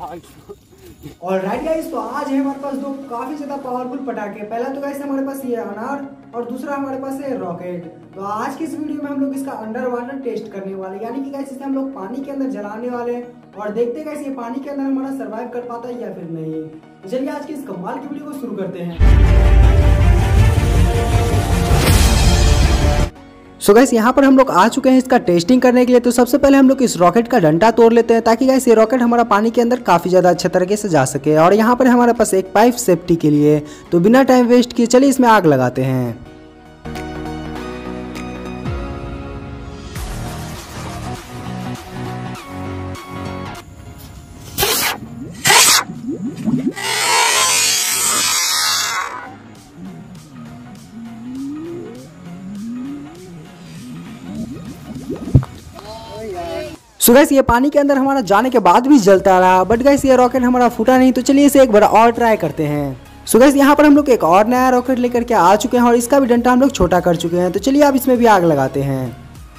और right guys, तो आज है हमारे पास दो काफी ज्यादा पावरफुल पटाखे। पहला तो गाइस हमारे पास ये अनार और दूसरा हमारे पास है रॉकेट। तो आज की इस वीडियो में हम लोग इसका अंडर वाटर टेस्ट करने वाले, यानी कि गाइस इसे हम लोग पानी के अंदर जलाने वाले और देखते हैं गाइस ये पानी के अंदर हमारा सर्वाइव कर पाता है या फिर नहीं। तो चलिए आज की इस कमाल की वीडियो को शुरू करते हैं। सो गाइस यहाँ पर हम लोग आ चुके हैं इसका टेस्टिंग करने के लिए। तो सबसे पहले हम लोग इस रॉकेट का डंडा तोड़ लेते हैं ताकि गाइस ये रॉकेट हमारा पानी के अंदर काफ़ी ज़्यादा अच्छे तरीके से जा सके। और यहाँ पर हमारे पास एक पाइप सेफ्टी के लिए। तो बिना टाइम वेस्ट किए चलिए इसमें आग लगाते हैं। सो गाइस ये पानी के अंदर हमारा जाने के बाद भी जलता रहा, बट गाइस ये रॉकेट हमारा फूटा नहीं। तो चलिए इसे एक बार और ट्राई करते हैं। सो गाइस यहाँ पर हम लोग एक और नया रॉकेट लेकर के आ चुके हैं और इसका भी डंडा हम लोग छोटा कर चुके हैं। तो चलिए अब इसमें भी आग लगाते हैं।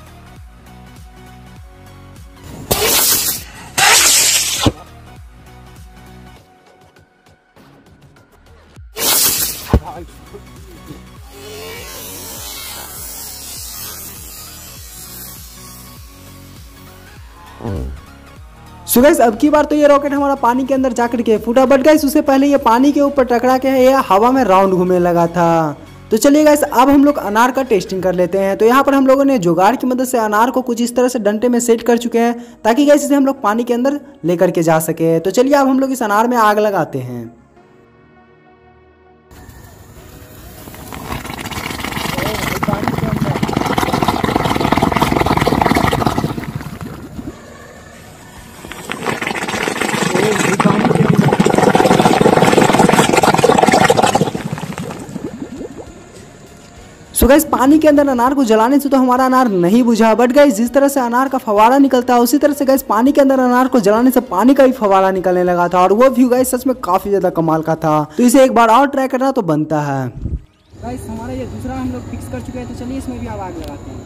सो गाइस अब की बार तो ये रॉकेट हमारा पानी के अंदर जाकर के फूटा, बट गाइस उससे पहले ये पानी के ऊपर टकरा के ये हवा में राउंड घूमने लगा था। तो चलिए गाइस अब हम लोग अनार का टेस्टिंग कर लेते हैं। तो यहाँ पर हम लोगों ने जुगाड़ की मदद से अनार को कुछ इस तरह से डंडे में सेट कर चुके हैं ताकि गाइस इसे हम लोग पानी के अंदर लेकर के जा सके। तो चलिए अब हम लोग इस अनार में आग लगाते हैं। सो गाइस पानी के अंदर अनार को जलाने से तो हमारा अनार नहीं बुझा, बट गाइस जिस तरह से अनार का फवारा निकलता है उसी तरह से गाइस पानी के अंदर अनार को जलाने से पानी का भी फवारा निकलने लगा था। और वो व्यू गाइस सच में काफी ज्यादा कमाल का था। तो इसे एक बार और ट्राई करना तो बनता है। गाइस हमारा ये दूसरा हम लोग फिक्स कर चुके हैं। तो चलिए इसमें भी आग लगाते हैं।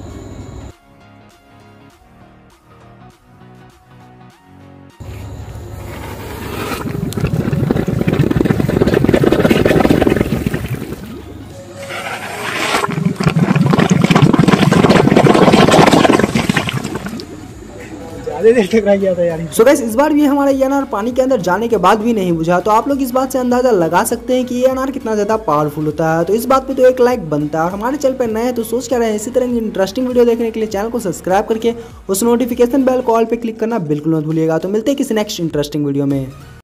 सो गाइस इस बार भी हमारा ये अनार पानी के अंदर जाने के बाद भी नहीं बुझा। तो आप लोग इस बात से अंदाजा लगा सकते हैं कि ये अनार कितना ज्यादा पावरफुल होता है। तो इस बात पे तो एक लाइक बनता है। और हमारे चैनल पे नए हैं तो सोच क्या रहे हैं इसी तरह की इंटरेस्टिंग वीडियो देखने के लिए चैनल को सब्सक्राइब करके उस नोटिफिकेशन बेल कॉल पे क्लिक करना बिल्कुल मत भूलिएगा। तो मिलते हैं किसी नेक्स्ट इंटरेस्टिंग वीडियो में।